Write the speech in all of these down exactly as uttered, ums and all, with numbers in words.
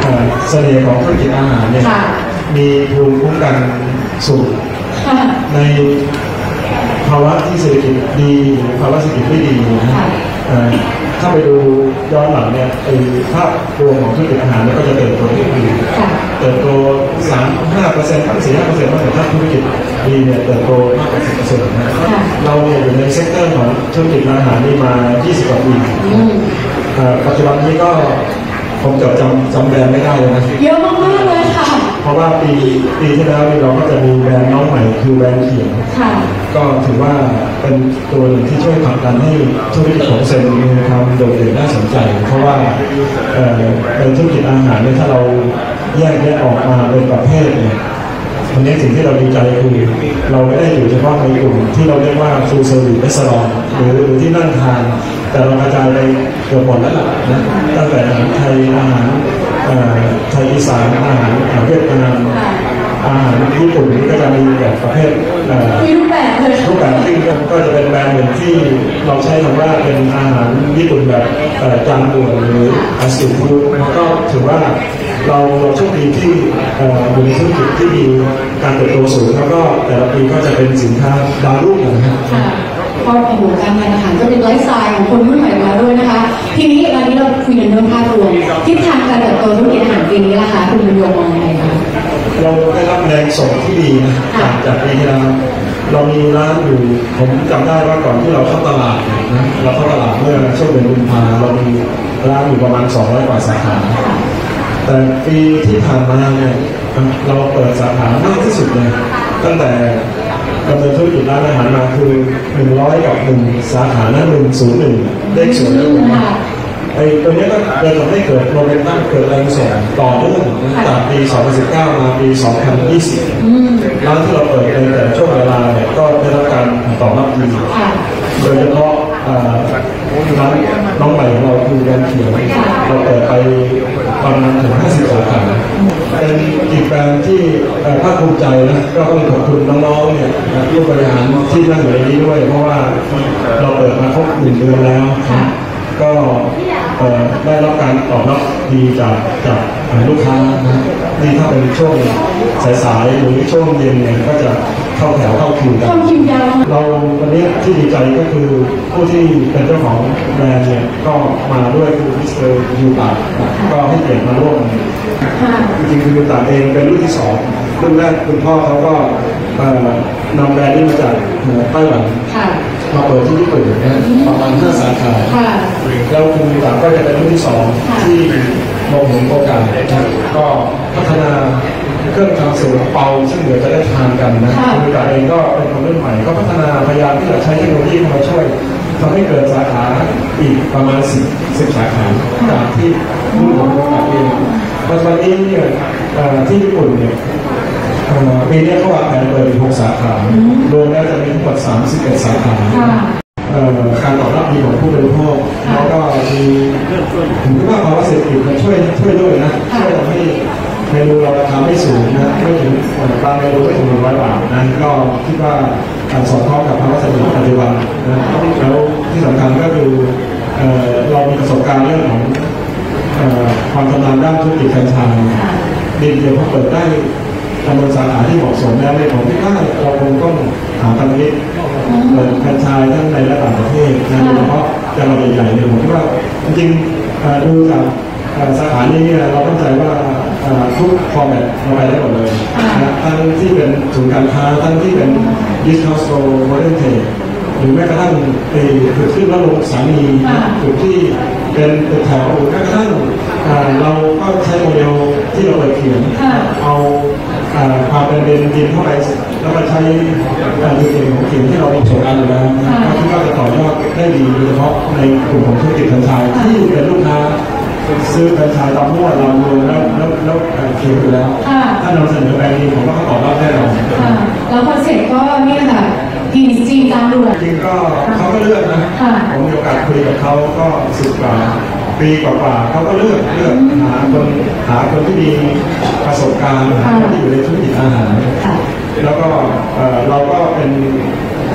เสน่ห์ของธุรกิจอาหารเนี่ยมีภูมิคุ้มกันสูงในภาวะที่เศรษฐกิจดีหรือภาวะเศรษฐกิจไม่ดีนะถ้าไปดูย้อนหลังเนี่ยไอ้ภาพรวมของธุรกิจอาหารเนี่ยก็จะเติบโตที่ดีเติบโตสามห้าเปอร์เซ็นต์ทั้งสี่ห้าเปอร์เซ็นต์แต่ถ้าธุรกิจดีเนี่ยเติบโตมากกว่าสิบเปอร์เซ็นต์นะเราเนี่ยอยู่ในเซกเตอร์ของธุรกิจอาหารนี่มายี่สิบกว่าปีปัจจุบันนี้ก็ผมจดจำจำแบรนด์ไม่ได้เลยนะเยอะมากๆเลยค่ะเพราะว่าปีปีที่แล้วเราก็จะมีแบรนด์น้องใหม่คือแบรนด์เขียวก็ถือว่าเป็นตัวหนึ่งที่ช่วยผลักดันให้ธุรกิจของเซนมีความโดดเด่นน่าสนใจเพราะว่าในธุรกิจอาหารเนี่ยถ้าเราแยกแยะออกมาเป็นประเภทเนี่ยวันนี้สิ่งที่เราดีใจคือเราไม่ได้อยู่เฉพาะในกลุ่มที่เราเรียกว่าฟูลเซอร์วิสเรสซอรหรือหรือที่นั่งทานแต่เรากระจายไปเกือบหมดแล้วล่ะนะตั้งแต่อาหารไทยอาหารไทยอีสานอาหารเวียดนามอาหารญี่ปุ่นก็จะมีแบบประเภทมีรูปแบบเลยรูปแบบที่ก็จะเป็นแบรนด์หนึ่งที่เราใช้คำว่าเป็นอาหารญี่ปุ่นแบบจานด่วนหรืออาสตรีทฟู้ดก็ถือว่าเราโชคดีที่อยู่ในธุรกิจที่มีการเติบโตสูงแล้วก็แต่ละปีก็จะเป็นสินค้าดาวรุ่งนะครับก็เป็นหัวการงานอาหารก็เป็นไลฟ์สไตล์ของคนรุ่นใหม่มาด้วยนะคะทีนี้วันนี้เราคุยกันเรื่องภาพรวมทิศทางการเติบโตธุรกิจอาหารปีนี้ล่ะคะคุณบุญยงมองยังไงคะเราได้รับแรงส่งที่ดีนะจากจากปีที่แล้วเรามีร้านอยู่ผมจำได้ว่าก่อนที่เราเข้าตลาดนะเราเข้าตลาดเมื่อช่วงเดือนกุมภาเรามีร้านอยู่ประมาณสองร้อยกว่าสาขาแต่ปีที่ผ่านมาเนี่ยเราเปิดสาขามากที่สุดเลยตั้งแต่ดำเนินธุรกิจร้านอาหารมาคือหนึ่งร้อยกับหนึ่งสาขานั้นหนึ่งศูนย์หนึ่งเลขศูนย์หนึ่งไอ้ตัวนี้ก็จะทำให้เกิดโมเมนตัมเกิดแรงส่งต่อเนื่องจากปีสองพันสิบเก้ามาปีสองพันยี่สิบร้านที่เราเปิดในแต่ช่วงเวลาเนี่ยก็ได้รับการตอบรับดีโดยเฉพาะร้านน้องใหม่ของเราคือแบรนด์เขียวเราเปิดไปประมาณถึงห้าสิบสาขาเป็นอีกแบรนด์ที่ภาคภูมิใจนะก็ต้องขอบคุณน้องๆเนี่ยผู้บริหารที่นั่งอยู่ในนี้ด้วยเพราะว่าเราเปิดมาครบหนึ่งเดือนแล้วก็ได้รับการตอบรับดีจากจากลูกค้านะนี่ถ้าเป็นช่วงสายๆหรือช่วงเย็นเนี่ยก็จะเข้าแถวเข้าคิวกันเราวันนี้ที่ดีใจก็คือผู้ที่เป็นเจ้าของแบรนด์เนี่ยก็มาด้วยคือมิสเตอร์ยูตาก็ให้เกียรติมาร่วมจริงๆคือยูตาเองเป็นรุ่นที่สองรุ่นแรกคุณพ่อเขาก็นำแบรนด์นี้มาจากไต้หวันมาเปิดที่ญี่ปุ่นนะประมาณห้าสาขาแล้วคุณยูตาก็จะเป็นรุ่นที่สองที่มองเห็นโอกาสก็พัฒนาเครื่องทำเสริมเป่าซึ่งเดี๋ยวจะได้ทานกันนะคุณยูตาเองก็เป็นคนรุ่นใหม่ก็พัฒนาพยายามที่จะใช้เทคโนโลยีเข้ามาช่วยทำให้เกิดสาขาอีกประมาณสิบสิบสาขาจากที่รุ่นของยูตาเองปัจจุบันนี้เนี่ยที่ญี่ปุ่นเนี่ยปีนี้เขาวางแผนเปิดหกสาขารวมแล้วจะมีทั้งหมดสามสิบเอ็ดสาขาการตอบรับดีของผู้บริโภคแล้วก็มีผมคิดว่าภาวะเศรษฐกิจมันช่วยช่วยด้วยนะช่วยทำให้เมนูเราราคาไม่สูงนะไม่ถึงบางเมนูไม่ถึงหนึ่งร้อยบาทนะก็คิดว่าการสอดคล้องกับภาวะเศรษฐกิจปัจจุบันนะแล้วที่สำคัญก็คือเรามีประสบการณ์เรื่องของความชำนาญด้านธุรกิจแฟรนไชส์ดีเดียวพอเปิดได้จำนวนสาขาที่เหมาะสมแล้วในของที่ว่าเราคงต้องหาทางนี้เปิดแฟรนไชส์ทั้งในและต่างประเทศนะโดยเฉพาะจังหวัดใหญ่ๆเนี่ยผมคิดว่าจริงๆดูจากสาขานี้เนี่ยเราตั้งใจว่าทุกฟอร์แมตเราไปได้หมดเลยนะทั้งที่เป็นศูนย์การค้าทั้งที่เป็นดิสคาวส์โตร์โมเดิร์นเทรดหรือแม้กระทั่งจุดขึ้นแล้วลงสถานีจุดที่เป็นตึกแถวแม้กระทั่งเราก็ใช้โมเดลที่เราเปิดเขียนเอาความเป็นเบนดินเข้าไปแล้วมาใช้จุดเด่นของเขียนที่เรามีโฉมอันอยู่แล้วก็คิดว่าจะต่อยอดได้ดีโดยเฉพาะในกลุ่มของธุรกิจแฟรนไชส์ที่เป็นลูกค้าซื้อแฟรนไชส์ตามมั่วเราดูแล้วแล้วแล้วเขียนอยู่แล้วถ้าเราเสนอแบรนด์นี้ผมก็ตอบรับแน่นอนแล้วคอนเซ็ปต์ก็เนี่ยค่ะกินจริงตามด่วนจริงก็เขาก็เลือกนะผมมีโอกาสคุยกับเขาก็สิบกว่าปีกว่าๆเขาก็เลือกเลือกหาคนหาคนที่มีประสบการณ์หาคนที่อยู่ในธุรกิจอาหารแล้วก็เราก็เป็น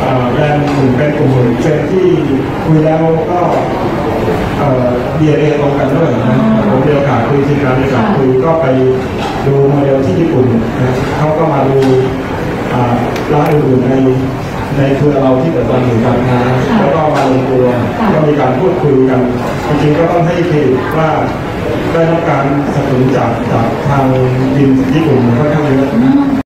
แบรนด์หนึ่งเป็นกลุ่มเทรนที่คุยแล้วก็ดีเอ็นเอตรงกันด้วยนะผมมีโอกาสคุยทีมงานในการคุยก็ไปดูโมเดลที่ญี่ปุ่นนะเขาก็มาดูร้านอื่นๆในในเครือเราที่เปิดตอนหนึ่งการค้าแล้วก็มาลงตัวก็มีการพูดคุยกันจริงๆก็ต้องให้เครดิตว่าได้รับการสนับสนุนจากจากทางทีมญี่ปุ่นค่อนข้างเยอะ